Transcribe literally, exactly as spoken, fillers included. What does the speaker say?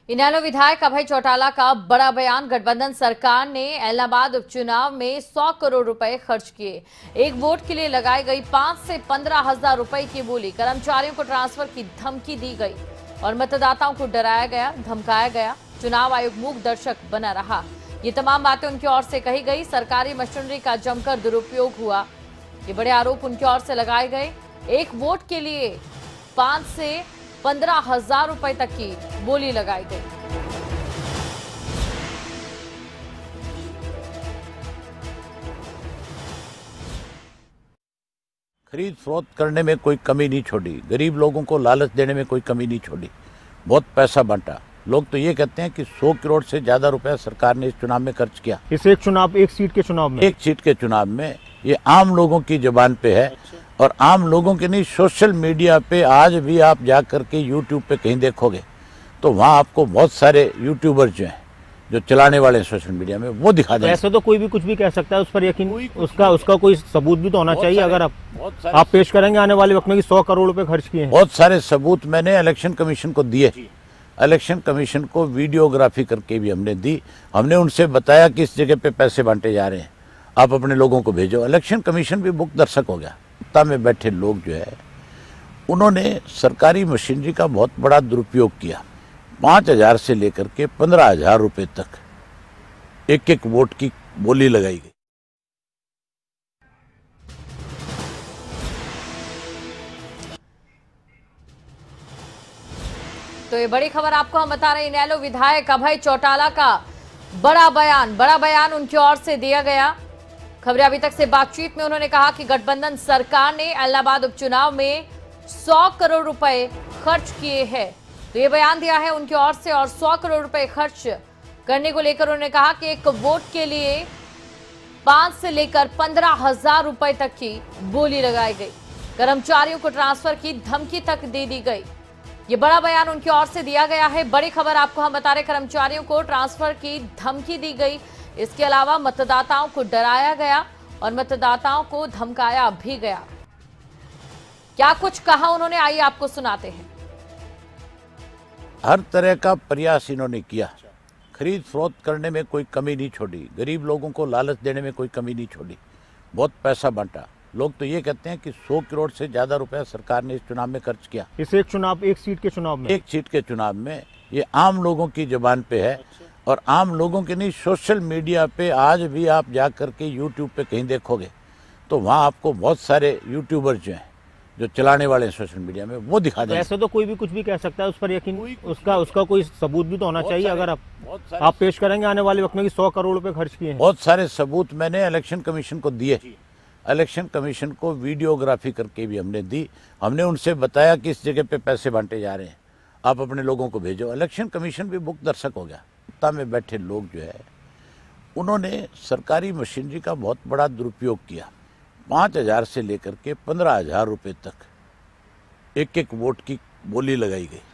इनेलो विधायक अभय चौटाला का बड़ा बयान। गठबंधन सरकार ने इलाहाबाद उपचुनाव में सौ करोड़ रुपए खर्च किए। एक वोट के लिए लगाई गई पांच से पंद्रह हजार रुपए की बोली। कर्मचारियों को ट्रांसफर की धमकी दी गई और मतदाताओं को डराया गया, धमकाया गया। चुनाव आयोग मूक दर्शक बना रहा। ये तमाम बातें उनकी ओर से कही गई। सरकारी मशीनरी का जमकर दुरुपयोग हुआ, ये बड़े आरोप उनकी ओर से लगाए गए। एक वोट के लिए पांच से पंद्रह हजार रुपए तक की बोली लगाई गई। खरीद फरोख्त करने में कोई कमी नहीं छोड़ी, गरीब लोगों को लालच देने में कोई कमी नहीं छोड़ी, बहुत पैसा बांटा। लोग तो ये कहते हैं कि सौ करोड़ से ज्यादा रुपया सरकार ने इस चुनाव में खर्च किया। इस एक चुनाव एक सीट के चुनाव में एक सीट के चुनाव में ये आम लोगों की जुबान पे है। और आम लोगों के नहीं, सोशल मीडिया पे आज भी आप जा करके यूट्यूब पे कहीं देखोगे तो वहाँ आपको बहुत सारे यूट्यूबर जो हैं, जो चलाने वाले हैं सोशल मीडिया में, वो दिखा देंगे। ऐसे तो कोई भी कुछ भी कह सकता है, उस पर यकीन उसका उसका कोई सबूत भी तो होना चाहिए। अगर आप आप पेश करेंगे आने वाले वक्त में कि सौ करोड़ रुपए खर्च किए हैं। बहुत सारे सबूत मैंने इलेक्शन कमीशन को दिए। इलेक्शन कमीशन को वीडियोग्राफी करके भी हमने दी। हमने उनसे बताया कि इस जगह पे पैसे बांटे जा रहे हैं, आप अपने लोगों को भेजो। इलेक्शन कमीशन भी मुक्त दर्शक हो गया। सत्ता में बैठे लोग जो है, उन्होंने सरकारी मशीनरी का बहुत बड़ा दुरुपयोग किया। पांच हजार से लेकर के पंद्रह हजार रुपए तक एक एक वोट की बोली लगाई गई। तो ये बड़ी खबर आपको हम बता रहे हैं। इनेलो विधायक अभय चौटाला का बड़ा बयान बड़ा बयान उनकी ओर से दिया गया। खबरें अभी तक से बातचीत में उन्होंने कहा कि गठबंधन सरकार ने इलाहाबाद उपचुनाव में सौ करोड़ रुपए खर्च किए हैं। तो ये बयान दिया है उनकी ओर से। और सौ करोड़ रुपए खर्च करने को लेकर उन्होंने कहा कि एक वोट के लिए पांच से लेकर पंद्रह हजार रुपए तक की बोली लगाई गई। कर्मचारियों को ट्रांसफर की धमकी तक दे दी गई। ये बड़ा बयान उनकी ओर से दिया गया है। बड़ी खबर आपको हम बता रहे, कर्मचारियों को ट्रांसफर की धमकी दी गई। इसके अलावा मतदाताओं को डराया गया और मतदाताओं को धमकाया भी गया। क्या कुछ कहा उन्होंने, आइए आपको सुनाते हैं। हर तरह का प्रयास इन्होंने किया। खरीद फरोख्त करने में कोई कमी नहीं छोड़ी, गरीब लोगों को लालच देने में कोई कमी नहीं छोड़ी, बहुत पैसा बांटा। लोग तो ये कहते हैं कि सौ करोड़ से ज्यादा रुपया सरकार ने इस चुनाव में खर्च किया। इस एक चुनाव एक सीट के चुनाव में एक सीट के चुनाव में ये आम लोगों की जुबान पे है। और आम लोगों के नहीं, सोशल मीडिया पे आज भी आप जा करके यूट्यूब पे कहीं देखोगे तो वहाँ आपको बहुत सारे यूट्यूबर जो हैं, जो चलाने वाले हैं सोशल मीडिया में, वो दिखा देंगे। ऐसे तो कोई भी कुछ भी कह सकता है, उस पर यकीन उसका उसका कोई सबूत भी तो होना चाहिए। अगर आप आप पेश करेंगे आने वाले वक्त में कि सौ करोड़ रुपए खर्च किए हैं। बहुत सारे सबूत मैंने इलेक्शन कमीशन को दिए। इलेक्शन कमीशन को वीडियोग्राफी करके भी हमने दी। हमने उनसे बताया कि इस जगह पे पैसे बांटे जा रहे हैं, आप अपने लोगों को भेजो। इलेक्शन कमीशन भी मुक्त दर्शक हो गया। सत्ता में बैठे लोग जो है, उन्होंने सरकारी मशीनरी का बहुत बड़ा दुरुपयोग किया। पांच हजार से लेकर के पंद्रह हजार रुपए तक एक एक वोट की बोली लगाई गई।